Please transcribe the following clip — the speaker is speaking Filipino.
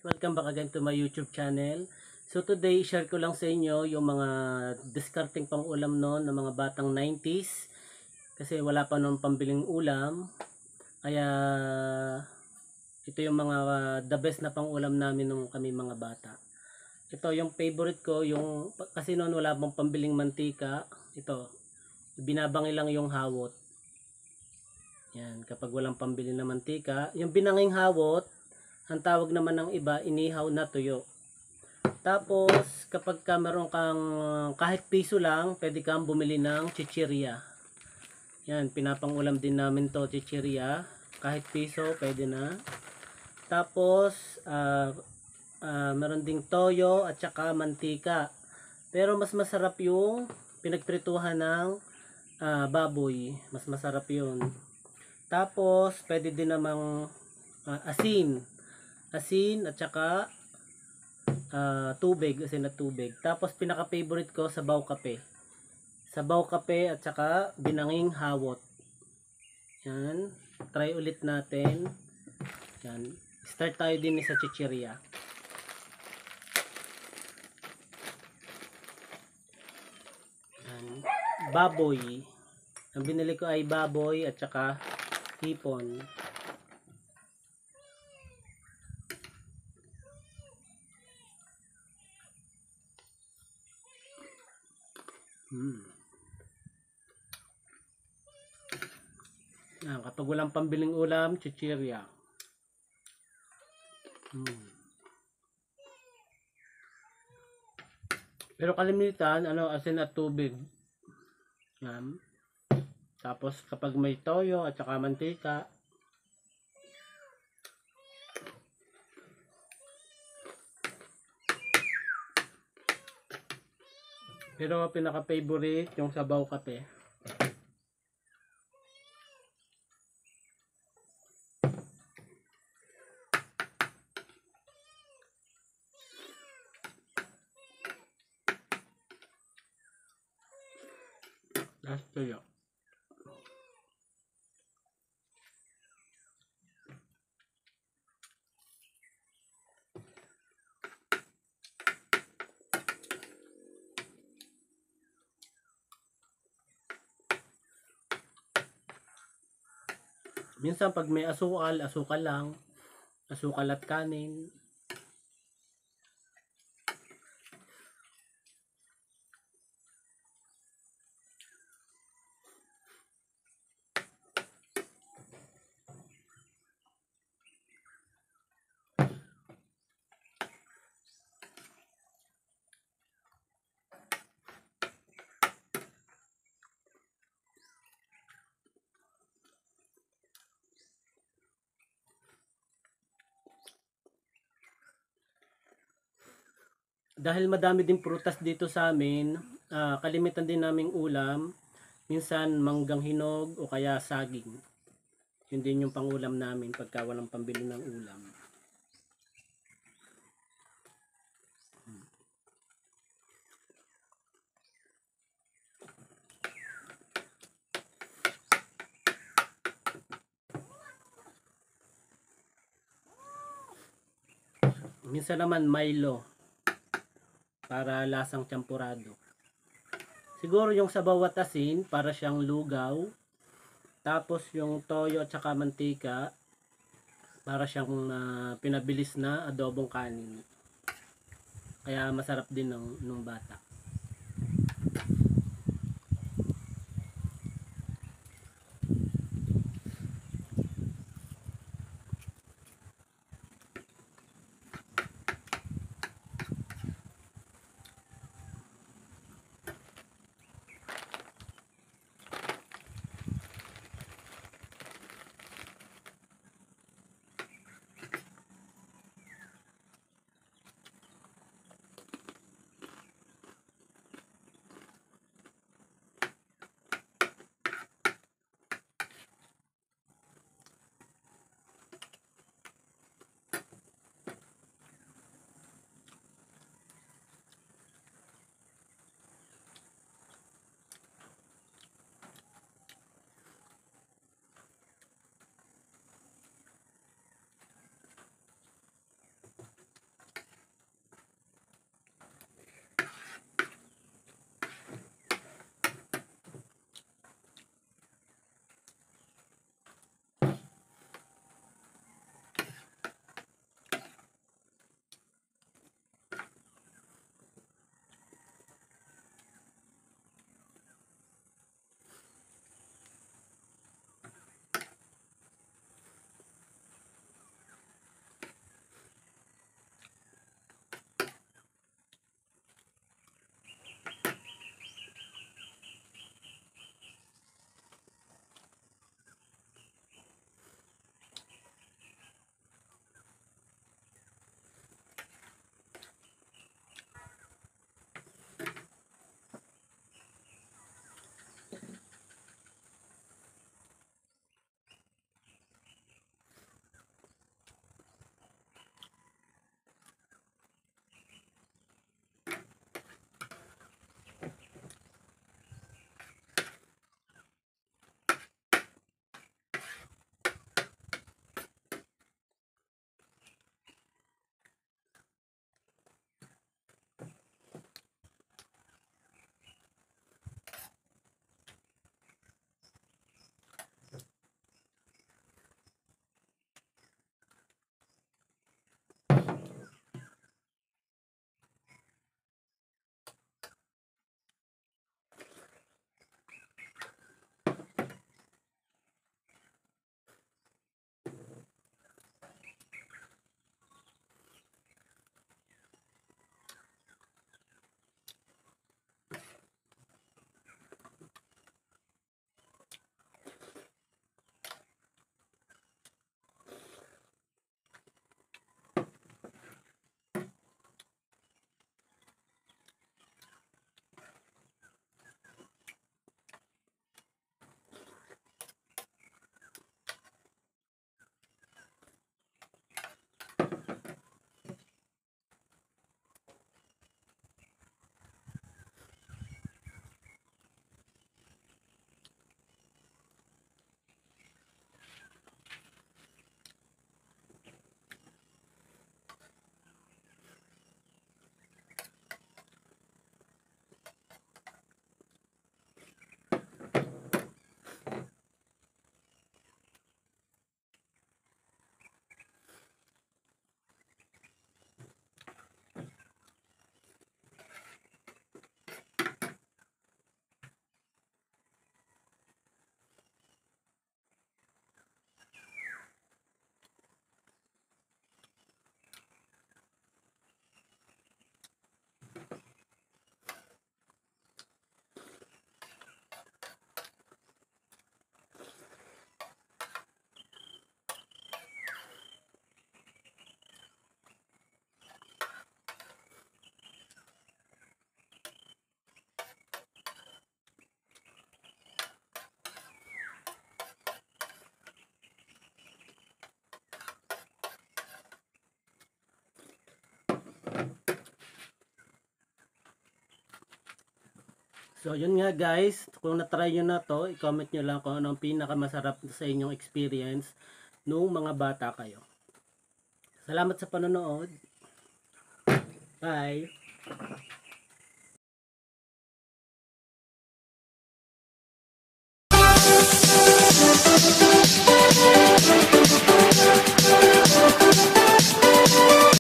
Welcome back again to my YouTube channel. So today, share ko lang sa inyo yung mga discarding pang ulam noon ng mga batang 90s. Kasi wala pa noon pambiling ulam. Kaya ito yung mga the best na pang ulam namin nung kami mga bata. Ito yung favorite ko, yung kasi noon wala pang pambiling mantika. Ito, binabangi lang yung hawot. Yan, kapag walang pambili na mantika, yung binanging hawot, ang tawag naman ng iba, inihaw na tuyo. Tapos, kapag ka meron kang kahit piso lang, pwede kang bumili ng chichirya. Yan, pinapangulam din namin to, chichirya. Kahit piso, pwede na. Tapos, meron ding toyo at saka mantika. Pero mas masarap yung pinagprituhan ng baboy. Mas masarap yun. Tapos, pwede din namang asin at saka tubig, asin at tubig. Tapos, pinaka-favorite ko, sabaw kape. Sabaw kape at saka binanging hawot. Yan. Try ulit natin. Yan. Start tayo din sa chichirya. Yan. Baboy. Ang binili ko ay baboy at saka hipon. Kapag walang pambiling ulam, chichirya. Pero kalimitan, asin at tubig. Yan. Tapos kapag may toyo at saka mantika, pero pinaka-favorite yung sabaw kape. Last tuyo. Minsan pag may asukal, asukal lang. Asukal at kanin. Dahil madami din prutas dito sa amin, kalimitan din naming ulam, minsan manggang hinog o kaya saging. Yun din yung pangulam namin pagka walang pambili ng ulam. Minsan naman Milo para lasang champurado. Siguro yung sabaw at asin para siyang lugaw. Tapos yung toyo at saka mantika para siyang pinabilis na adobong kanin. Kaya masarap din nung bata. So, yun nga guys, kung na-try nyo na to, i-comment nyo lang kung ano ang pinakamasarap sa inyong experience nung mga bata kayo. Salamat sa panonood. Bye!